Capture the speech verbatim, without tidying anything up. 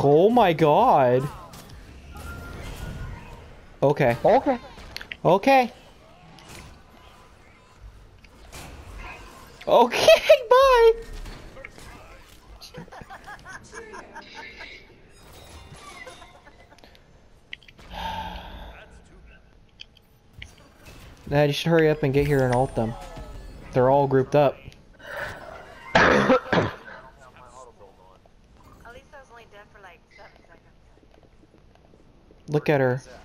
Oh my god. Okay. Okay. Okay. Okay, bye. Dad, you should hurry up and get here and ult them. They're all grouped up. At least I was only dead for like seven seconds. Look at her.